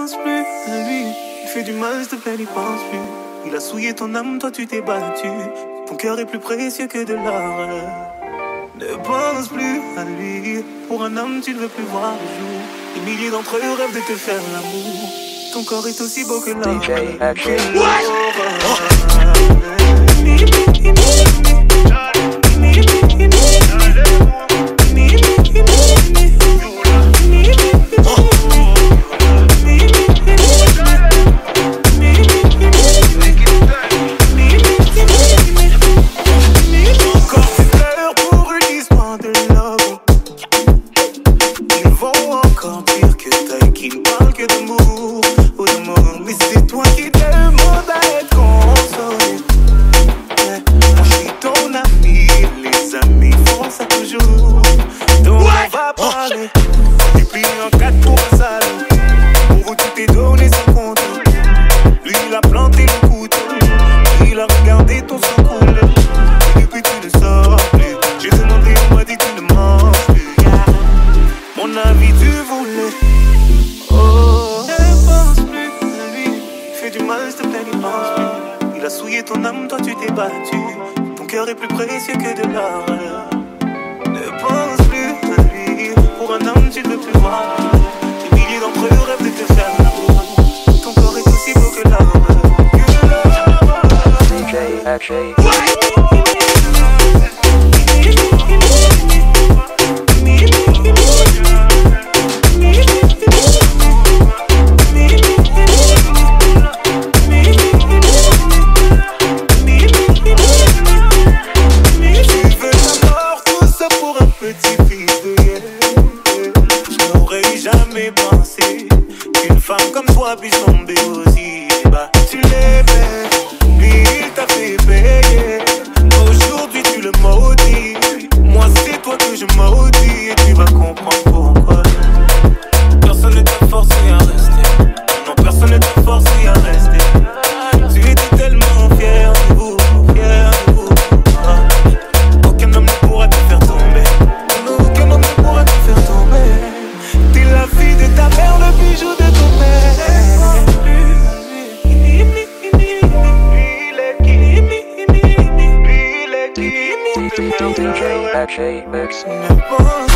pense plus à lui. Il fait du mal, s'il te plaît, n'y pense plus. Il a souillé ton âme, toi tu t'es battu. Ton cœur est plus précieux que de l'or. Ne pense plus à lui. Pour un homme, tu ne veux plus voir le jour. Des milliers d'entre eux rêvent de te faire l'amour. Ton corps est aussi beau que l'or. DJ Action. Il a souillé ton âme, toi tu t'es battu. Ton cœur est plus précieux que de l'or. Ne pense plus à lui. Pour un homme, tu ne veux plus voir. Des milliers d'entre eux rêvent de te faire l'amour. Ton corps est aussi beau que l'or. DJ Action. Une femme comme toi puisse tomber aussi bas. Tu l'es belle, lui il t'a fait payer. Aujourd'hui tu le maudis. Moi c'est toi que je maudis. Et tu vas comprendre pourquoi. Personne ne t'a forcé à rester. Non, personne ne t'a forcé à rester. Tu étais tellement fier de vous, fier de vous. Aucun homme ne pourra te faire tomber. Non, aucun homme ne pourra te faire tomber. T'es la fille de ta mère, le bijou de ton père. DJ Action Mix.